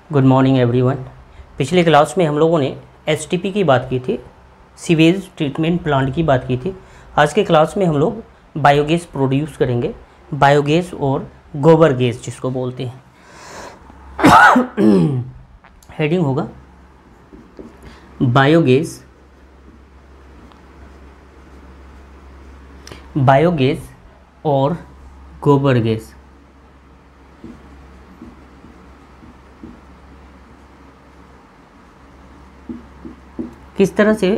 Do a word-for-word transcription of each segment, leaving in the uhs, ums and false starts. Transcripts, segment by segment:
Good morning everyone. पिछले class में हम लोगों ने एसटीपी की बात की थी, सीवेज ट्रीटमेंट प्लांट की बात की थी। आज के क्लास में हम लोग बायोगैस प्रोड्यूस करेंगे, बायोगैस और गोबर गैस जिसको बोलते हैं। हेडिंग होगा बायोगैस, बायोगैस और गोबर गैस। किस तरह से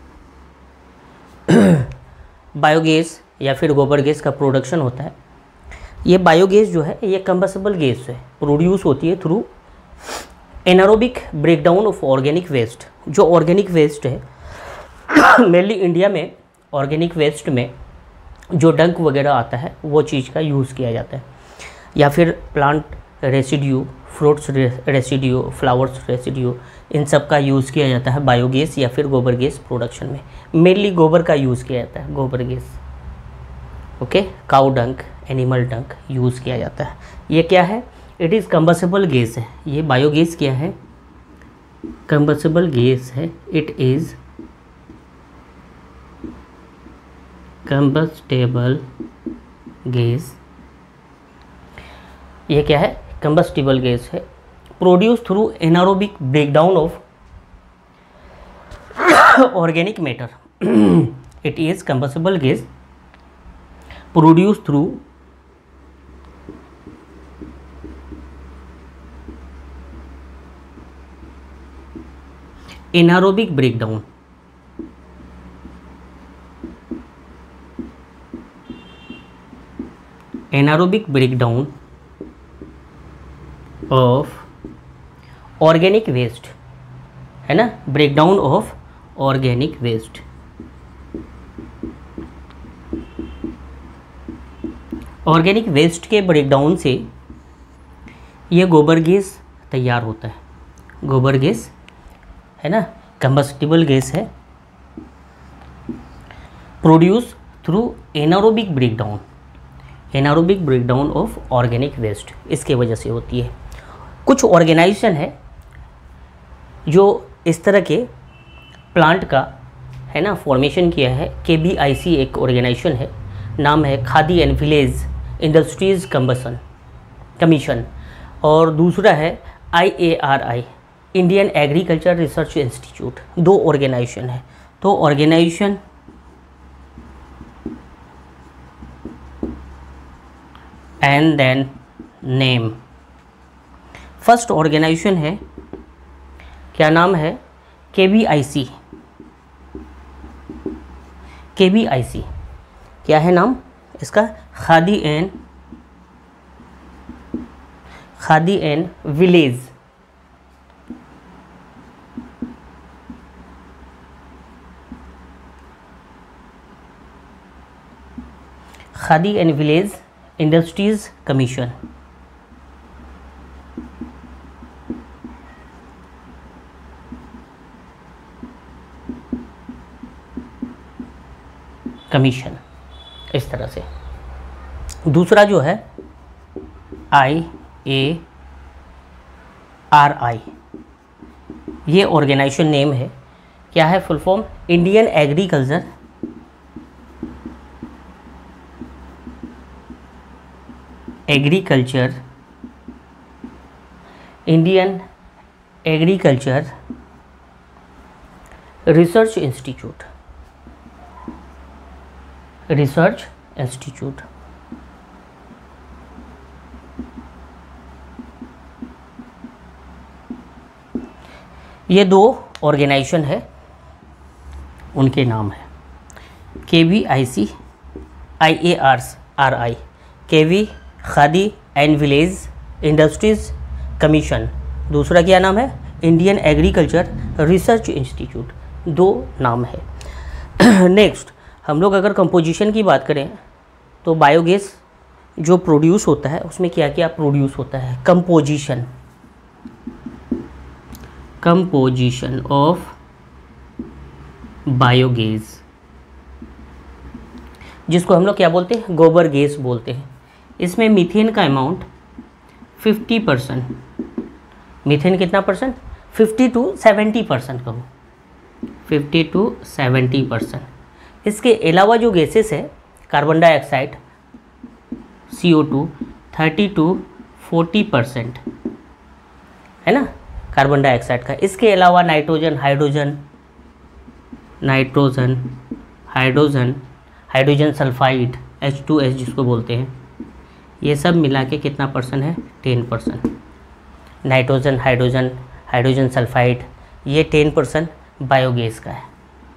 बायोगैस या फिर गोबर गैस का प्रोडक्शन होता है। ये बायोगैस जो है ये कंबस्टिबल गैस है, प्रोड्यूस होती है through anaerobic breakdown of organic waste. जो ऑर्गेनिक वेस्ट है मेनली इंडिया में ऑर्गेनिक वेस्ट में जो डंक वगैरह आता है वो चीज़ का यूज़ किया जाता है, या फिर plant residue, fruits residue, flowers residue, इन सब का यूज़ किया जाता है बायोगैस या फिर गोबर गैस प्रोडक्शन में। मेनली गोबर का यूज़ किया जाता है, गोबर gas. Okay, cow dung, animal dung use किया जाता है। ये क्या है? इट इज़ कंबस्टिबल गैस है। ये बायोगैस क्या है? कंबस्टिबल गैस है। It is combustible gas. ये क्या है? कंबस्टिबल गैस है, produce through anaerobic breakdown of organic matter. It is combustible gas produce through anaerobic breakdown anaerobic breakdown of organic waste, है ना, breakdown of organic waste. Organic waste के breakdown से ये गोबर गैस तैयार होता है। गोबर गैस है ना, कंबस्टिबल गैस है, produce through anaerobic breakdown anaerobic breakdown of organic waste, इसके वजह से होती है। कुछ ऑर्गेनाइजेशन है जो इस तरह के प्लांट का है ना फॉर्मेशन किया है। के बी आई सी एक ऑर्गेनाइजेशन है, नाम है Khadi and village industries combustion commission, और दूसरा है I A R I, Indian agriculture research institute. दो ऑर्गेनाइजेशन है। तो organisation and then name. First organisation है, क्या नाम है? के बी आई सी। के बी आई सी क्या है नाम इसका? Khadi and Khadi and village Khadi and village industries commission. Commission इस तरह से। दूसरा जो है आई ए आर आई, ये ऑर्गेनाइजेशन नेम है। क्या है full form? Indian agriculture agriculture Indian agriculture research institute research institute. ये दो ऑर्गेनाइजेशन है, उनके नाम है K V I C, I A R R I, K V Khadi and village industries commission. दूसरा क्या नाम है? Indian agriculture research institute. दो नाम है। नेक्स्ट हम लोग अगर कंपोजिशन की बात करें तो बायोगैस जो प्रोड्यूस होता है उसमें क्या क्या प्रोड्यूस होता है? कंपोजिशन कंपोजिशन ऑफ बायोगैस, जिसको हम लोग क्या बोलते हैं? गोबर गैस बोलते हैं। इसमें मीथेन का अमाउंट फिफ्टी परसेंट मीथेन कितना percent, fifty to seventy percent कहूँ, फिफ्टी टू सेवेंटी परसेंट। इसके अलावा जो गैसेस है, carbon dioxide, C O two, thirty to forty percent है ना कार्बन डाइऑक्साइड का। इसके अलावा nitrogen, hydrogen, nitrogen, hydrogen, hydrogen sulphide, H two S जिसको बोलते हैं, ये सब मिला के कितना परसेंट है, ten percent. Nitrogen, hydrogen, hydrogen sulphide, ये टेन परसेंट बायोगैस का है,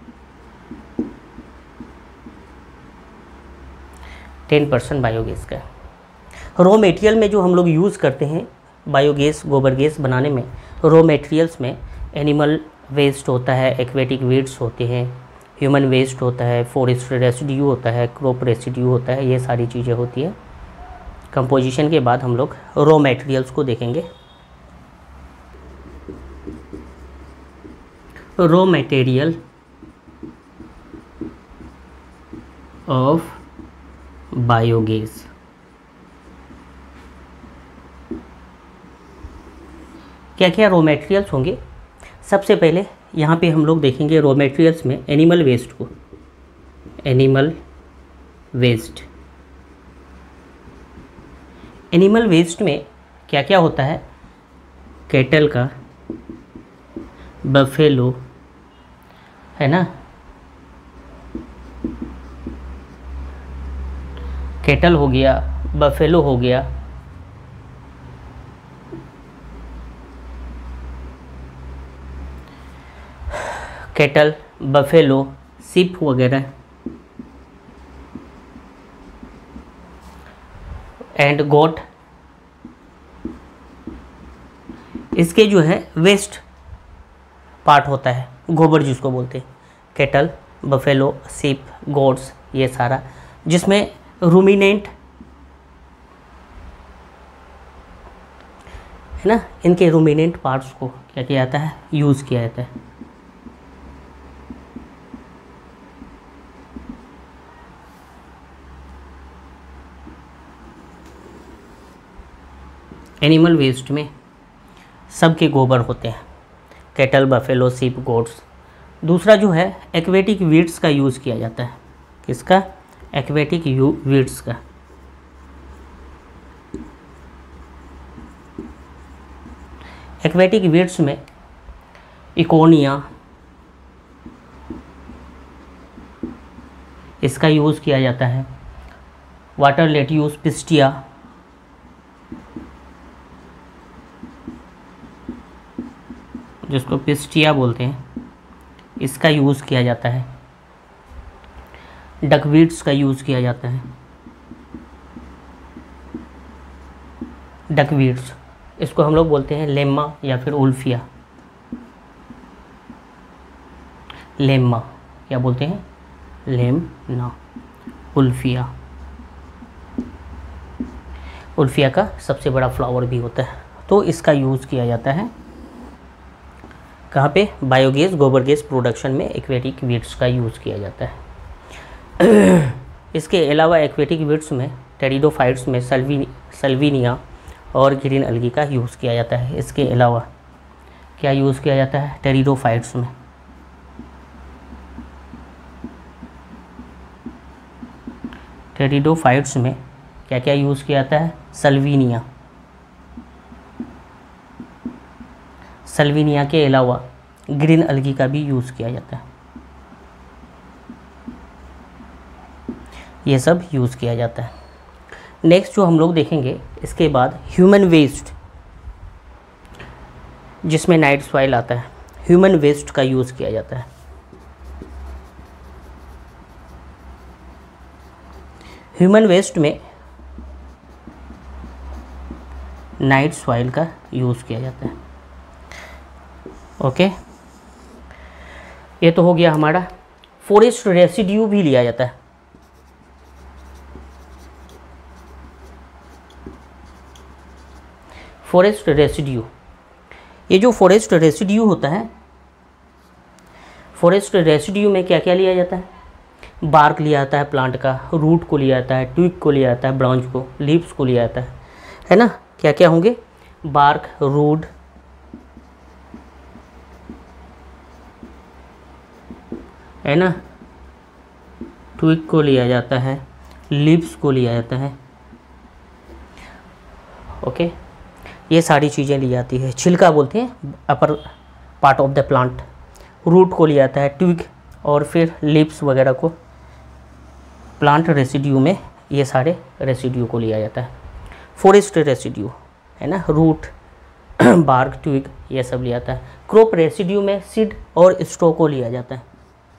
टेन परसेंट बायोगैस का है। रॉ मटेरियल में जो हम लोग यूज़ करते हैं बायोगैस, गोबर गैस बनाने में, रॉ मटेरियल्स में एनिमल वेस्ट होता है, एक्वेटिक वेस्ट होते हैं, ह्यूमन वेस्ट होता है, फॉरेस्ट रेसिड्यू होता है, क्रॉप रेसिड्यू होता है, ये सारी चीज़ें होती है। कंपोजिशन के बाद हम लोग रॉ मटेरियल्स को देखेंगे। रॉ मटेरियल ऑफ बायोगैस, क्या क्या रॉ मटेरियल्स होंगे। सबसे पहले यहाँ पे हम लोग देखेंगे रॉ मटेरियल्स में एनिमल वेस्ट को, एनिमल वेस्ट। एनिमल वेस्ट में क्या क्या होता है, कैटल का, बफेलो है ना, कैटल हो गया, बफेलो हो गया, कैटल, बफेलो, सिप वगैरह, एंड गोट। इसके जो है वेस्ट पार्ट होता है, गोबर जिसको बोलते हैं, कैटल, बफेलो, सिप, गोट्स, ये सारा, जिसमें रूमिनेंट है ना, इनके रूमिनेंट पार्ट्स को क्या किया जाता है, यूज़ किया जाता है। एनिमल वेस्ट में सबके गोबर होते हैं, कैटल, बफेलो, सिप, गोट्स। दूसरा जो है एक्वेटिक वीड्स का यूज़ किया जाता है, किसका, एक्वेटिक वीड्स का। एक्वेटिक वीड्स में इकोनिया, इसका यूज़ किया जाता है। वाटर लेट्यूस, पिस्टिया, जिसको पिस्टिया बोलते हैं, इसका यूज़ किया जाता है। डकवीड्स का यूज़ किया जाता है, डकवीड्स, इसको हम लोग बोलते हैं लेम्मा या फिर उल्फिया। लेम्मा क्या बोलते हैं, लेम्ना, उल्फिया। उल्फिया का सबसे बड़ा फ्लावर भी होता है, तो इसका यूज़ किया जाता है कहाँ पे, बायोगैस, गोबर गैस प्रोडक्शन में एक्वेटिक वीड्स का यूज़ किया जाता है। इसके अलावा एक्वेटिक वीड्स में टेरिडोफाइट्स में सल्वी सल्विनिया और ग्रीन अलगी का यूज़ किया जाता है। इसके अलावा क्या यूज़ किया जाता है, टेरिडोफाइट्स में टेरिडोफाइट्स में क्या क्या यूज़ किया जाता है, सल्विनिया। सल्विनिया के अलावा ग्रीन अलगी का भी यूज़ किया जाता है, ये सब यूज़ किया जाता है। नेक्स्ट जो हम लोग देखेंगे इसके बाद ह्यूमन वेस्ट, जिसमें नाइट सॉइल आता है, ह्यूमन वेस्ट का यूज़ किया जाता है। ह्यूमन वेस्ट में नाइट सॉइल का यूज़ किया जाता है। ओके, ये तो हो गया हमारा। फॉरेस्ट रेसिड्यू भी लिया जाता है, फॉरेस्ट रेसिड्यू। ये जो फॉरेस्ट रेसिड्यू होता है, फॉरेस्ट रेसिड्यू में क्या क्या लिया जाता है, बार्क लिया जाता है प्लांट का, रूट को लिया जाता है, ट्विग को लिया जाता है, ब्रांच को, लीव्स को लिया जाता है, है ना। क्या क्या होंगे, बार्क, रूट, है ना, ट्विग को लिया जाता है, लीव्स को लिया जाता है। ओके, ये सारी चीज़ें ली जाती है। छिलका बोलते हैं upper part of the plant, root को लिया जाता है, ट्विग और फिर लीव्स वगैरह को प्लांट रेसिड्यू में, ये सारे रेसिड्यू को लिया जाता है। फॉरेस्ट रेसिड्यू है ना, रूट, बार्क, ट्विग, ये सब लिया जाता है। क्रॉप रेसिड्यू में सीड और स्टॉक को लिया जाता है।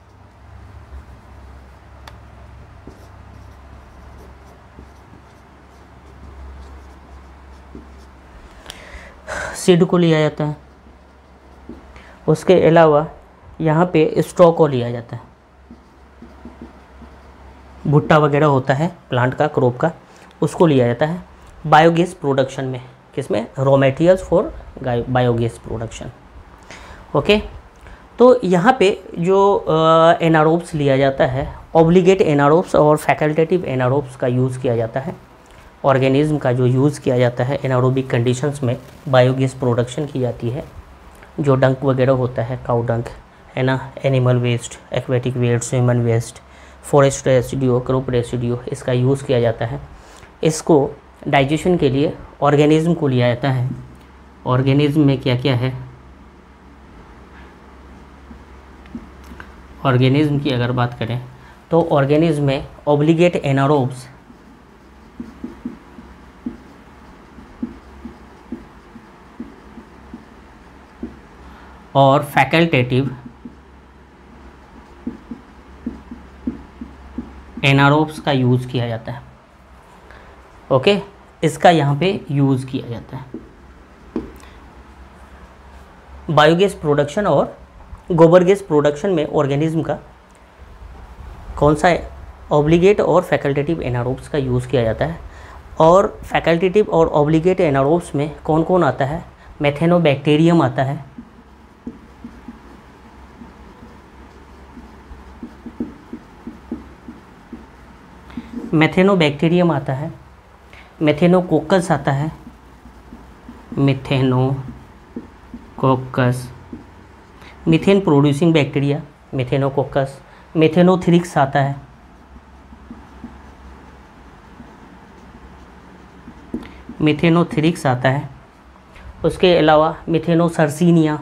सीड को लिया जाता है। उसके अलावा यहाँ पे स्टॉक को लिया जाता है। भुट्टा वगैरह होता है प्लांट का, क्रॉप का, उसको लिया जाता है बायोगैस प्रोडक्शन में। किसमें? Raw materials for biogas production. Okay, तो यहाँ पे जो एनारोब्स लिया जाता है, ऑब्लिगेट एनारोब्स और फैकल्टेटिव एनारोब्स का यूज़ किया जाता है। ऑर्गेनिज्म का जो यूज़ किया जाता है एनारोबिक कंडीशंस में बायोगैस प्रोडक्शन की जाती है। जो डंक वगैरह होता है, काउ डंक है ना, animal waste, aquatic waste, human waste, forest residue, crop residue, इसका यूज़ किया जाता है। इसको डाइजेशन के लिए ऑर्गेनिज्म को लिया जाता है। ऑर्गेनिज्म में क्या क्या है? ऑर्गेनिज्म की अगर बात करें तो ऑर्गेनिज्म में ऑब्लिगेट एनारोब्स, और फैकल्टेटिव एनारोब्स का यूज़ किया जाता है। ओके, इसका यहाँ पे यूज़ किया जाता है। बायोगैस प्रोडक्शन और गोबर गैस प्रोडक्शन में ऑर्गेनिज्म का कौन सा है? ऑब्लिगेट और फैकल्टेटिव एनारोब्स का यूज़ किया जाता है। और फैकल्टेटिव और ऑब्लिगेट एनारोब्स में कौन कौन आता है? मेथेनोबैक्टीरियम आता है, मेथेनोबैक्टीरियम आता है, मेथेनोकोकस आता है, methanococcus, methane producing bacteria methanococcus, methanothrix आता है, मेथेनोथ्रिक्स आता है। उसके अलावा मेथेनोसर्सिनिया,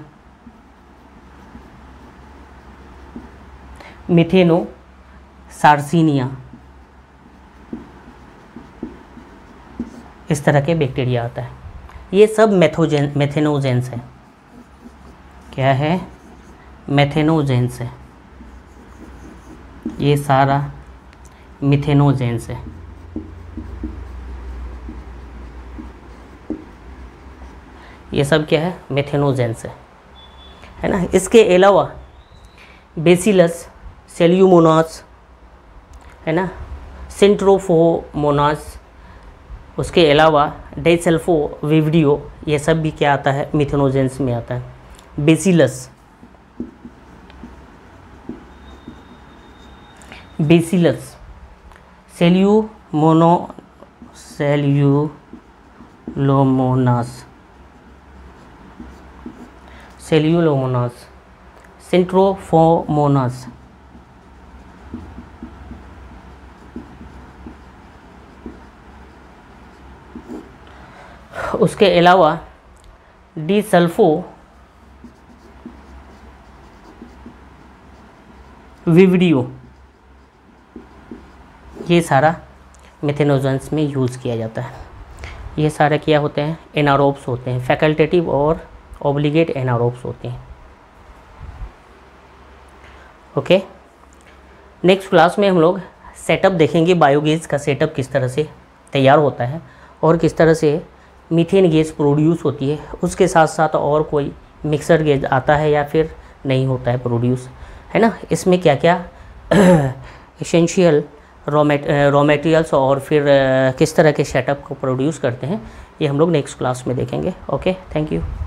मेथेनोसार्सिनिया, इस तरह के बैक्टीरिया आता है। ये सब मेथोजेन मेथेनोजेंस है। क्या है? मेथेनोजेंस है। ये सारा मिथेनोजेंस है। ये सब क्या है? मेथेनोजेंस है, है ना। इसके अलावा बेसिलस, सेल्यूमोनास, है ना, सेंट्रोफोमोनास, उसके अलावा डेसल्फो विवडियो, ये सब भी क्या आता है? मिथेनोजेंस में आता है। बेसिलस, बेसिलस, सेल्यूमोनो सेल्यूलोमोनास, सेल्यूलोमोनास, सेंट्रोफोमोनास, उसके अलावा डिसल्फो विवडियो, ये सारा मेथेनोजेंस में यूज़ किया जाता है। ये सारे क्या होते हैं? एनारोब्स होते हैं। फैकल्टेटिव और ऑब्लिगेट एनारोब्स होते हैं। ओके, नेक्स्ट क्लास में हम लोग सेटअप देखेंगे, बायोगैस का सेटअप किस तरह से तैयार होता है और किस तरह से मीथेन गैस प्रोड्यूस होती है। उसके साथ साथ और कोई मिक्सर गैस आता है या फिर नहीं होता है प्रोड्यूस, है ना। इसमें क्या क्या एसेंशियल रॉ मटेरियल्स और फिर किस तरह के सेटअप को प्रोड्यूस करते हैं, ये हम लोग नेक्स्ट क्लास में देखेंगे। Okay, thank you.